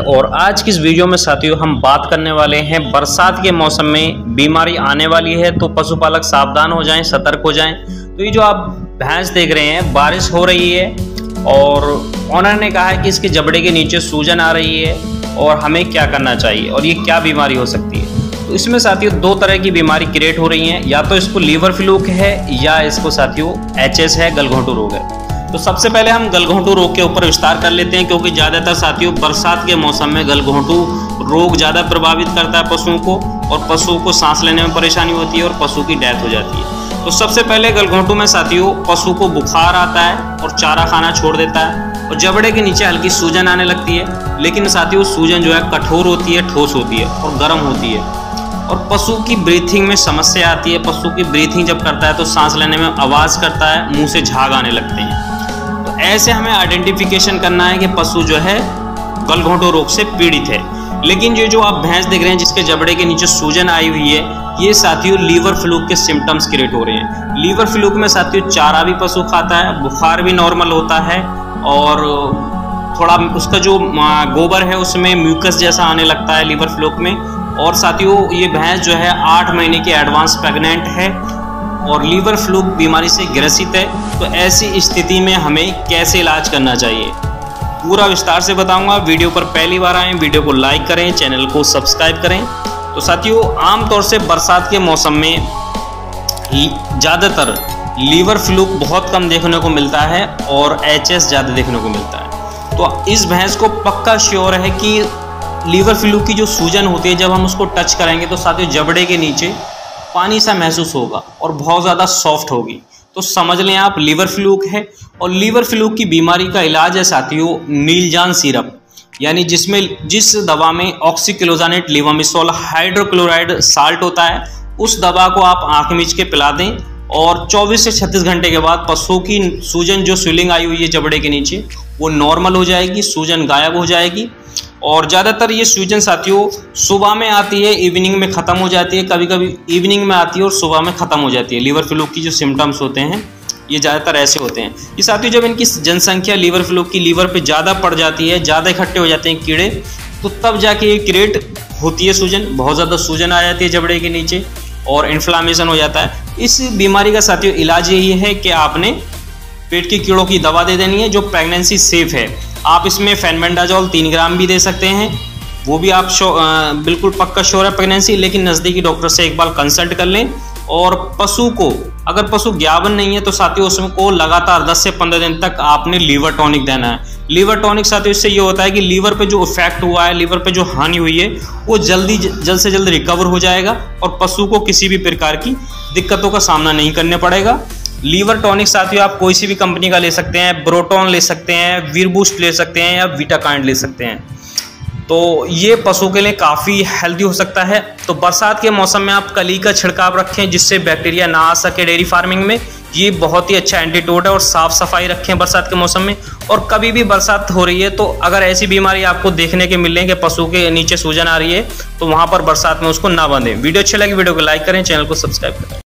और आज की इस वीडियो में साथियों हम बात करने वाले हैं बरसात के मौसम में बीमारी आने वाली है तो पशुपालक सावधान हो जाएं, सतर्क हो जाएं। तो ये जो आप भैंस देख रहे हैं, बारिश हो रही है और ऑनर ने कहा है कि इसके जबड़े के नीचे सूजन आ रही है और हमें क्या करना चाहिए और ये क्या बीमारी हो सकती है। तो इसमें साथियों दो तरह की बीमारी क्रिएट हो रही हैं, या तो इसको लीवर फ्लूक है या इसको साथियों एचएस है, गलघोंटू रोग है। तो सबसे पहले हम गलघोंटू रोग के ऊपर विस्तार कर लेते हैं, क्योंकि ज़्यादातर साथियों बरसात के मौसम में गलघोंटू रोग ज़्यादा प्रभावित करता है पशुओं को, और पशुओं को सांस लेने में परेशानी होती है और पशु की डेथ हो जाती है। तो सबसे पहले गलघोंटू में साथियों पशु को बुखार आता है और चारा खाना छोड़ देता है और जबड़े के नीचे हल्की सूजन आने लगती है, लेकिन साथियों सूजन जो है कठोर होती है, ठोस होती है और गर्म होती है, और पशु की ब्रीथिंग में समस्या आती है। पशु की ब्रीथिंग जब करता है तो सांस लेने में आवाज़ करता है, मुंह से झाग आने लगते हैं। तो ऐसे हमें आइडेंटिफिकेशन करना है कि पशु जो है गलघोंटू रोग से पीड़ित है। लेकिन ये जो आप भैंस देख रहे हैं जिसके जबड़े के नीचे सूजन आई हुई है, ये साथियों लीवर फ्लूक के सिम्टम्स क्रिएट हो रहे हैं। लीवर फ्लूक में साथियों चारा भी पशु खाता है, बुखार भी नॉर्मल होता है और थोड़ा उसका जो गोबर है उसमें म्यूकस जैसा आने लगता है लीवर फ्लूक में। और साथियों ये भैंस जो है 8 महीने की एडवांस प्रेग्नेंट है और लीवर फ्लूक बीमारी से ग्रसित है। तो ऐसी स्थिति में हमें कैसे इलाज करना चाहिए पूरा विस्तार से बताऊंगा। वीडियो पर पहली बार आए वीडियो को लाइक करें, चैनल को सब्सक्राइब करें। तो साथियों आमतौर से बरसात के मौसम में ज़्यादातर लीवर फ्लूक बहुत कम देखने को मिलता है और एचएस ज़्यादा देखने को मिलता है। तो इस भैंस को पक्का श्योर है कि लीवर फ्लूक की जो सूजन होती है, जब हम उसको टच करेंगे तो साथियों जबड़े के नीचे पानी सा महसूस होगा और बहुत ज़्यादा सॉफ्ट होगी। तो समझ लें आप लीवर फ्लूक है। और लीवर फ्लूक की बीमारी का इलाज है साथियों नीलजान सिरप, यानी जिस दवा में ऑक्सीक्लोजानेट लेवामिसोल हाइड्रोक्लोराइड साल्ट होता है, उस दवा को आप आँख मीच के पिला दें और 24 से 36 घंटे के बाद पशु की सूजन जो स्वेलिंग आई हुई है जबड़े के नीचे वो नॉर्मल हो जाएगी, सूजन गायब हो जाएगी। और ज़्यादातर ये सूजन साथियों सुबह में आती है, इवनिंग में ख़त्म हो जाती है, कभी कभी इवनिंग में आती है और सुबह में ख़त्म हो जाती है। लीवर फ्लूक की जो सिम्टम्स होते हैं ये ज़्यादातर ऐसे होते हैं। ये साथियों जब इनकी जनसंख्या लीवर फ्लूक की लीवर पे ज़्यादा पड़ जाती है, ज़्यादा इकट्ठे हो जाते हैं कीड़े, तो तब जाके ये क्रिएट होती है सूजन, बहुत ज़्यादा सूजन आ जाती है जबड़े के नीचे और इन्फ्लामेशन हो जाता है। इस बीमारी का साथियों इलाज यही है कि आपने पेट की कीड़ों की दवा दे देनी है जो प्रेगनेंसी सेफ है। आप इसमें फेनबेंडाजोल 3 ग्राम भी दे सकते हैं, वो भी आप बिल्कुल पक्का श्योर है प्रेगनेंसी, लेकिन नज़दीकी डॉक्टर से एक बार कंसल्ट कर लें। और पशु को अगर पशु ज्ञावन नहीं है तो साथियों उसको लगातार 10 से 15 दिन तक आपने लीवर टॉनिक देना है। लीवर टॉनिक साथियों इससे ये होता है कि लीवर पे जो इफेक्ट हुआ है, लीवर पे जो हानि हुई है, वो जल्द से जल्द रिकवर हो जाएगा और पशु को किसी भी प्रकार की दिक्कतों का सामना नहीं करने पड़ेगा। लीवर टॉनिक साथियों आप कोई सी भी कंपनी का ले सकते हैं, ब्रोटॉन ले सकते हैं, वीरबूस्ट ले सकते हैं या विटाकाइंड ले सकते हैं। तो ये पशु के लिए काफ़ी हेल्दी हो सकता है। तो बरसात के मौसम में आप कली का छिड़काव रखें जिससे बैक्टीरिया ना आ सके डेयरी फार्मिंग में, ये बहुत ही अच्छा एंटीडोट है। और साफ़ सफाई रखें बरसात के मौसम में। और कभी भी बरसात हो रही है तो अगर ऐसी बीमारी आपको देखने के मिले कि पशु के नीचे सूजन आ रही है तो वहाँ पर बरसात में उसको ना बांधें। वीडियो अच्छी लगी वीडियो को लाइक करें, चैनल को सब्सक्राइब करें।